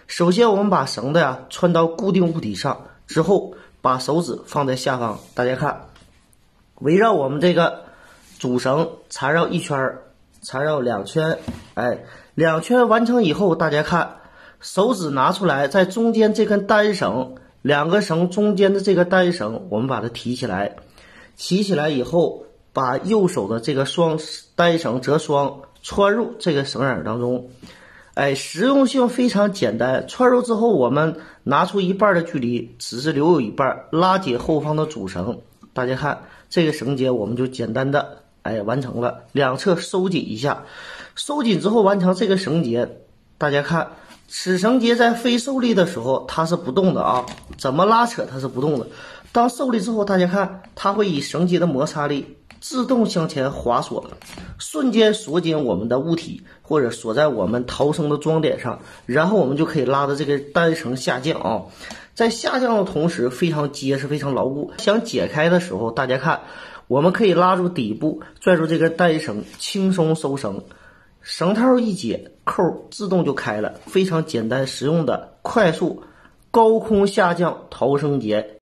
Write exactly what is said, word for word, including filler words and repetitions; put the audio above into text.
首先我们把绳子呀穿到固定物体上之后，把手指放在下方，大家看，围绕我们这个主绳缠绕一圈，缠绕两圈，哎，两圈完成以后，大家看，手指拿出来，在中间这根单绳，两个绳中间的这个单绳，我们把它提起来，提起来以后，把右手的这个双单绳折双穿入这个绳眼当中。哎，实用性非常简单，穿入之后，我们拿出一半的距离，只是留有一半，拉解后方的主绳。大家看这个绳结，我们就简单的哎完成了，两侧收紧一下，收紧之后完成这个绳结。大家看，此绳结在非受力的时候它是不动的啊，怎么拉扯它是不动的。当受力之后，大家看它会以绳结的摩擦力自动向前滑锁，瞬间锁紧我们的物体，或者锁在我们逃生的装点上，然后我们就可以拉着这个单绳下降啊。在下降的同时非常结实，非常牢固。想解开的时候，大家看，我们可以拉住底部，拽住这根单绳，轻松收绳，绳套一解，扣自动就开了。非常简单实用的快速高空下降逃生结。